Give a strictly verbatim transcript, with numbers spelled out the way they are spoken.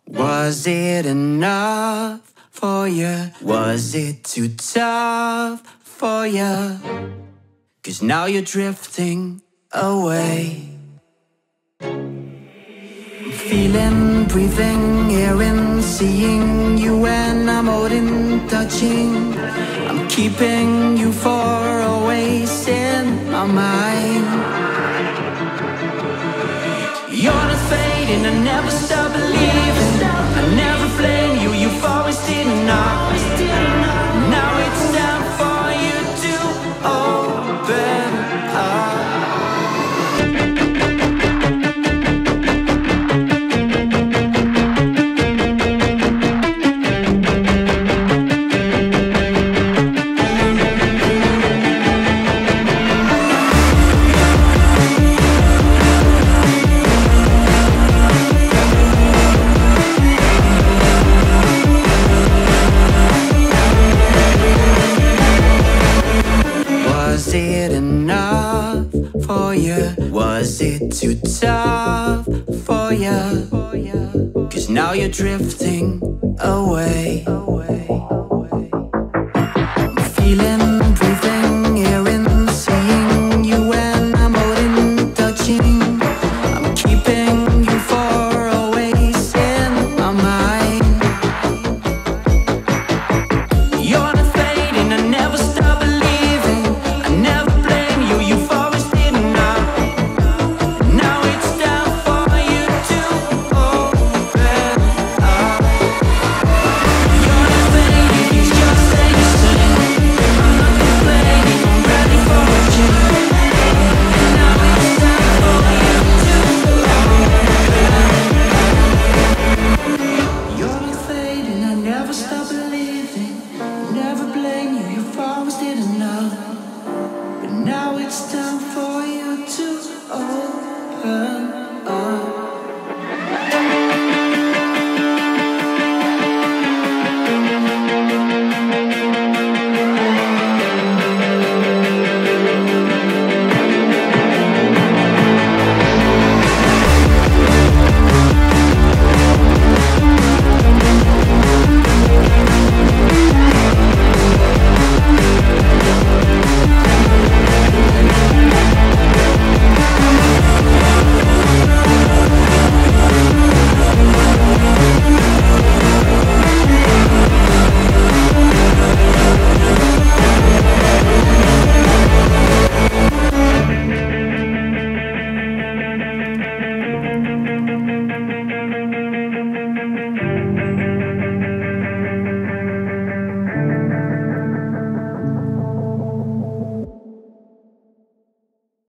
Was it enough for you? Was it too tough for you? 'Cause now you're drifting away. Feeling, breathing, hearing, seeing you when I'm holding, touching. I'm keeping you far away in my mind. You're not fading, I never stop believing. I never blame you, you've always denied. Now it's time for you to open up. Was it enough for you? Was it too tough for you? 'Cause now you're drifting away. I'm feeling